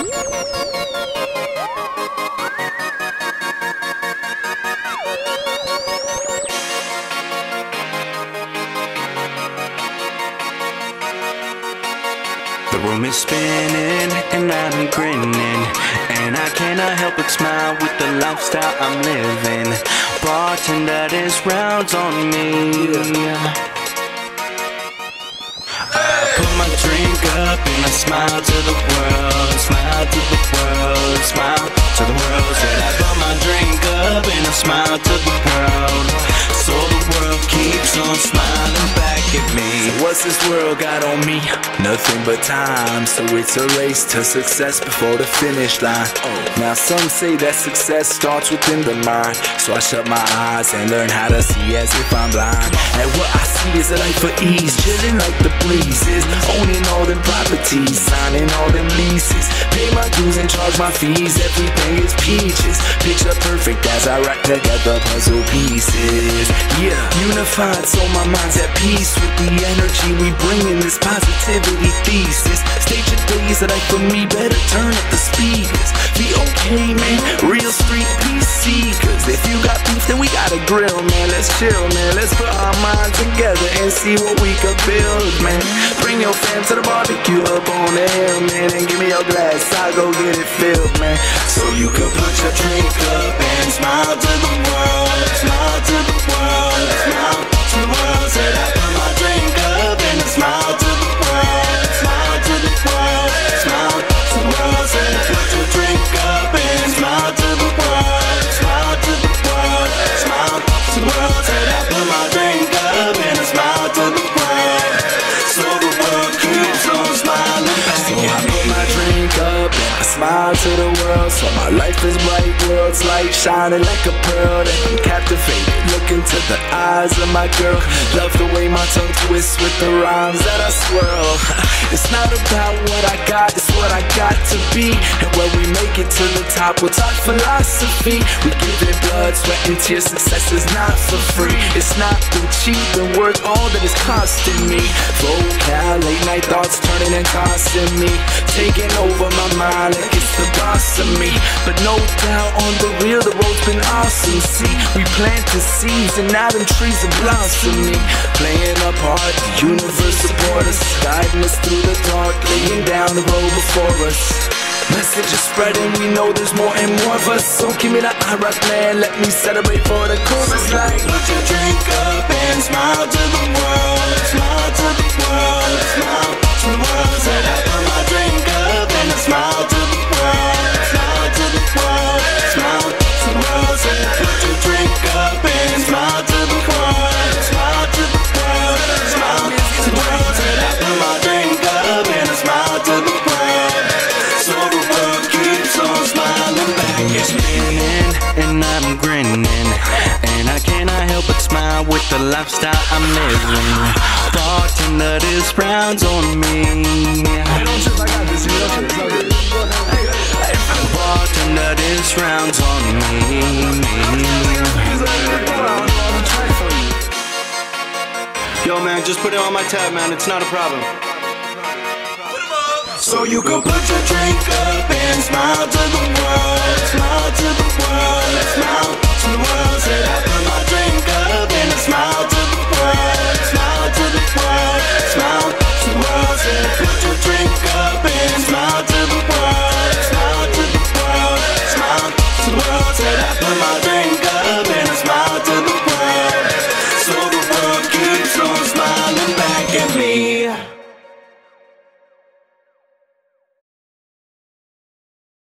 The room is spinning and I'm grinning, and I cannot help but smile with the lifestyle I'm living. Bartender, there's rounds on me. I put my drink up and I smile to the world, smile to the world, smile to the world. Said I put my drink up and I smile to the world, so the world keeps on smiling back at me. So what's this world got on me? Nothing but time. So it's a race to success before the finish line. Now some say that success starts within the mind, so I shut my eyes and learn how to see as if I'm blind. And what I see is a life for ease, chilling like the breezes, owning all them properties, signing all them leases, pay my dues and charge my fees. Everything is peaches, picture perfect as I rack together puzzle pieces. Yeah, unified so my mind's at peace with the energy we bring in this positivity thesis. Stage your days that like for me, better turn up the speakers. Be okay, man, real street peace seekers. If you got beef, then we got a grill, man. Let's chill, man. Let's put our minds together and see what we could build, man. Bring your fam to the barbecue up on the hill, man, and give me your glass, I'll go get it filled, man. So you can put your drink up and smile to the world, smile to the world, smile to the world. Said I put my drink up and I smile to the world, smile to the world, smile to the world. Said put your drink up and smile to the world, smile to the world, smile to the world. Said I put my drink up and I smile to the world, so the world keeps on smiling back. So I put my drink up and I smile to the world, so my life is bright, world's light shining like a pearl. That I'm captivated, look into the eyes of my girl. Love the way my tongue twists with the rhymes that I swirl. It's not about what I got, it's what I got to be. And when we make it to the top, we'll talk philosophy. We give it blood, sweat and tears, success is not for free. It's not too cheap and worth all that it's costing me. Vocal, late night thoughts turning and costing me, taking over my mind like it's the boss of me. But no doubt on the real, the road's been awesome. See, we planted seeds and now them trees are blossoming. Playing our part, the universe support us, guiding us through the dark, laying down the road before us. Message is spreading, we know there's more and more of us. So give me the I-Rock, man, let me celebrate for the chorus. Like, put your drink up and smile to the world, smile to the world, smile to the world. Said I put my drink up and I smile to the world, smile to the world, smile to the world. Said put your drink up and smile to the world, smile to the world, smile to the world. Said I put my drink up and I smile to the world, so the world keeps on smiling back. It's spinning and I'm grinning, and I cannot help but smile with the lifestyle I'm living. Bartender, there's rounds on me. Bartender, there's rounds on me. Yo man, just put it on my tab, man, it's not a problem. So you can put your drink up and smile to the world, smile to the world, smile to the world. Said I put my drink up and I smile to the world, smile to the world, smile to the world. Said put your drink up and smile to the world, smile to the world, smile to the world. Said I